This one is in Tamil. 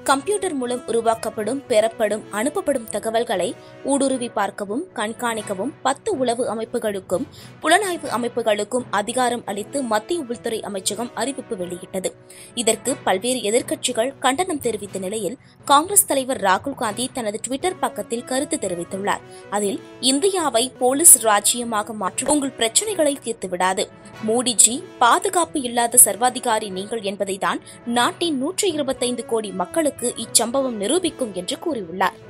கம்ப்யூட்டர் மூலம் உருவாக்கப்படும், பெறப்படும், அனுப்பப்படும் தகவல்களை ஊடுருவி பார்க்கவும், கண்காணிக்கவும் 10 உளவு அமைப்புகளுக்கும் புலனாய்வு அமைப்புகளுக்கும் அதிகாரம் அளித்து மத்திய உள்துறை அமைச்சகம் அறிவிப்பு வெளியிட்டது. இதற்கு பல்வேறு எதிர்க்கட்சிகள் கண்டனம் தெரிவித்த நிலையில் காங்கிரஸ் தலைவர் ராகுல் காந்தி தனது டுவிட்டர் பக்கத்தில் கருத்து தெரிவித்துள்ளார். அதில், இந்தியாவை போலீஸ் ராஜ்யமாக மாற்றி உங்கள் பிரச்சினைகளை தீர்த்துவிடாது. மோடிஜி பாதுகாப்பு இல்லாத சர்வாதிகாரி நீங்கள் என்பதைதான் நாட்டின் 125 கோடி மக்களுக்கு இச்சம்பவம் நிரூபிக்கும் என்று கூறியுள்ளார்.